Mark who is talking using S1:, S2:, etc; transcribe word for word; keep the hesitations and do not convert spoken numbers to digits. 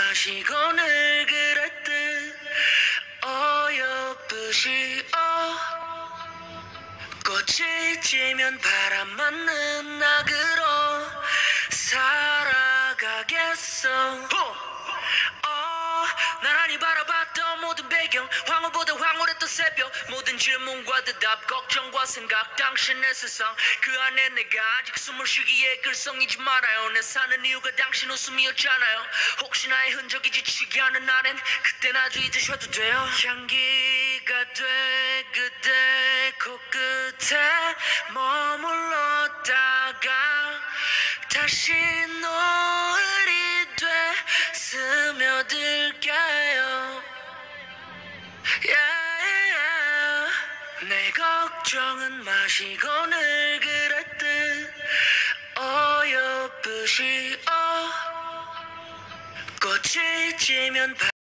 S1: 마시고 늘 그랬듯 어여쁘시 어 꽃이 지면 바람 맞는 낙으로 살아가겠어. 어, 나란히 바라봤던 모든 배경, 황홀보다 황홀했던 새벽, 모든 질문과 대답, 걱정과 생각, 당신의 세상 그 안에 내가 아직 숨을 쉬기에 글썽이지 말아요. 내 사는 이유가 당신 웃음이었잖아요. 혹시 나의 흔적이 지치게 하는 날엔 그땐 아주 잊으셔도 돼요. 향기가 돼 그대 코끝에 머물렀다가 다시 노을이 돼 스며들게요. yeah, yeah. 내 걱정은 마시고 늘 그랬듯 어여쁘시 어 꽃이 지면